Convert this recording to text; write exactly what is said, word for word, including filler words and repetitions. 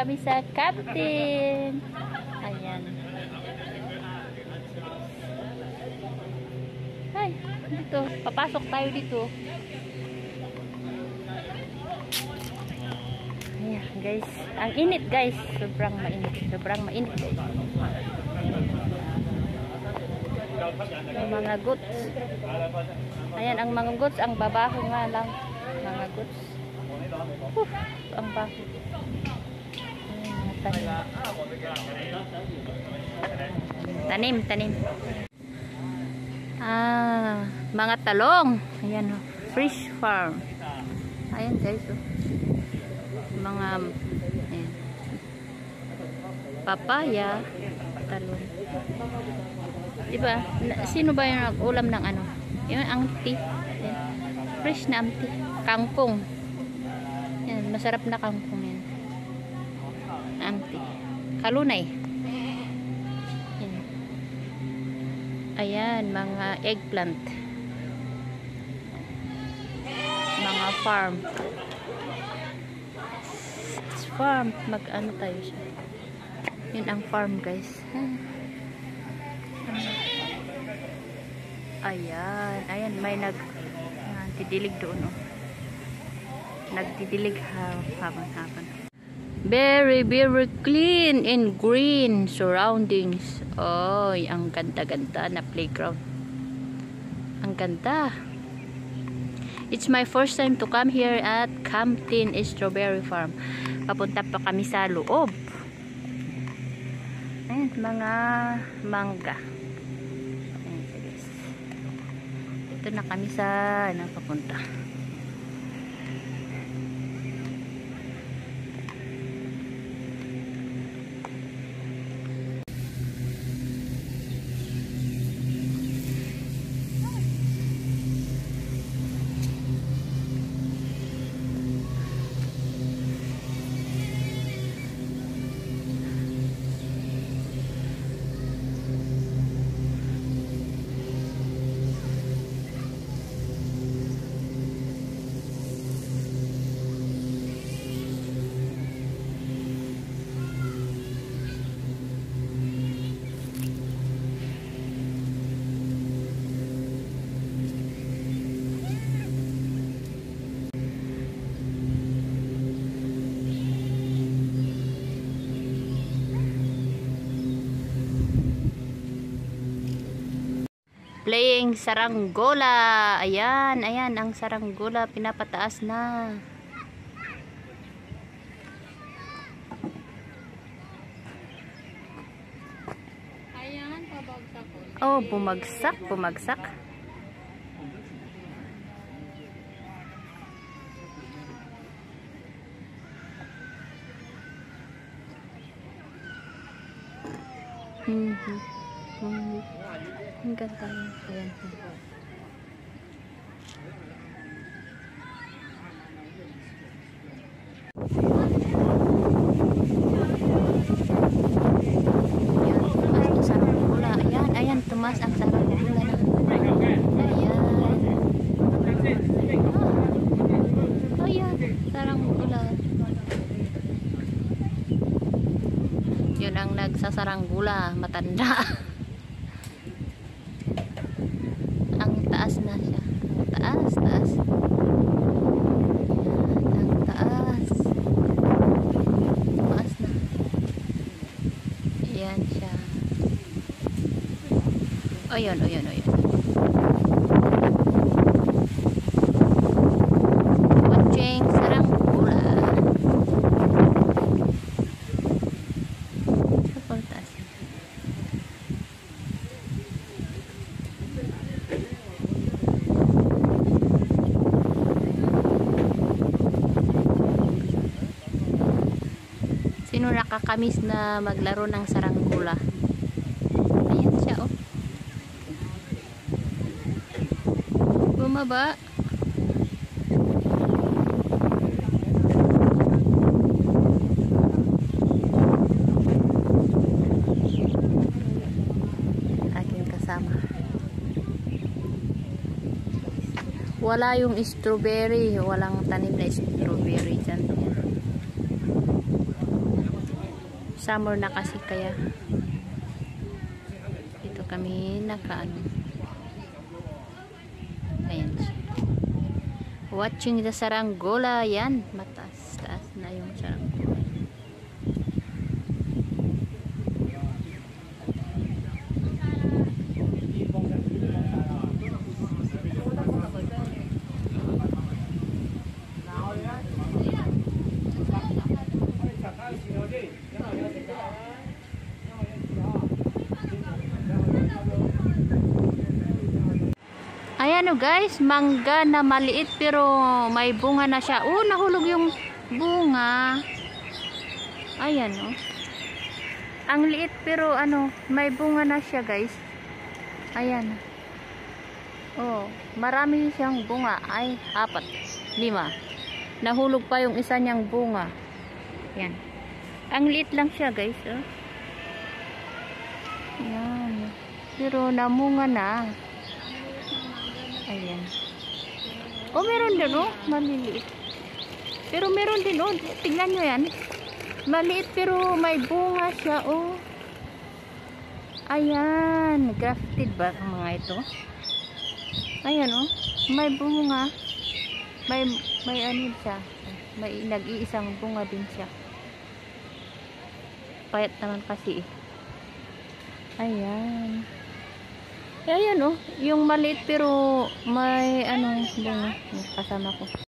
kami sa Captain. Ayan. Ay, dito. Papasok tayo dito. Ayan, guys. Ang init, guys. Sobrang mainit. Sobrang mainit, guys. May mga goods. Ayan, ang mga goods. Ang babaho nga lang. Mga goods. Uh, ang baho. Ayan, tanim. Tanim, tanim. Ah, mga talong. Ayan, oh. Fish farm. Ayan, guys. Oh. Mga ayan. Papaya. Talong. Diba? Sino ba yung nag-ulam ng ano? Yung angti. Ayan. Fresh na angti. Kangkong. Ayan, masarap na kangkong yan. Angti. Kalunay. Ayan. Ayan, mga eggplant. Mga farm. It's farm. Mag-ano tayo siya. Yun ang farm, guys. Ayan. Ayan, may nag uh, tidilig doon, oh. Nagtidilig habang-habang. Very, very clean and green surroundings. Oy, ang ganda-ganda na playground. Ang ganda. It's my first time to come here at Captain Strawberry Farm. Papunta pa kami sa loob. Ayan, mga mangga. Ayan, guys. Ito na kami sa napapunta. Playing saranggola. Ayan, ayan ang saranggola, pinapataas na. Ayan, pabagsak. Oh, bumagsak, bumagsak. Mhm. Mhm. Ang ganda yun. Ayan. Ayan, ayan, tumas ang saranggola. Ayan. Ah. Ayan, saranggola. Yun ang nagsasaranggola, matanda. Taas na siya. Taas, taas. Ayan, ang taas. Taas na. Ayan siya. O yun, o yun, o yun. Watching saranggola. Kapag taas yun. Sino nakakamiss na maglaro ng saranggola? Ayan siya, oh. Bumaba. Aking kasama. Wala yung strawberry. Walang tanim na strawberry dyan. Summer na kasi kaya dito kami nakaano. Ayan siya. Watching the saranggola. Yan, mataas taas na yung saranggola. Ayan o guys, mangga na maliit pero may bunga na siya. Oh, nahulog yung bunga. Ayan o. Ang liit pero ano, may bunga na siya guys. Ayan. Oh, marami siyang bunga. Ay, apat, lima. Nahulog pa yung isa niyang bunga. Ayan. Ang liit lang siya guys. Oh. Ayan. Pero namunga na. Ayan. Oh, meron din oh. Maliliit. Pero meron din oh. Tingnan nyo yan. Maliit pero may bunga siya oh. Ayan. Grafted ba ang mga ito? Ayan oh. May bunga. May, may ano siya. May nag-iisang bunga din siya. Payat naman kasi eh. Ayan. Ayan oh, yung maliit pero may ano bunga kasama ko.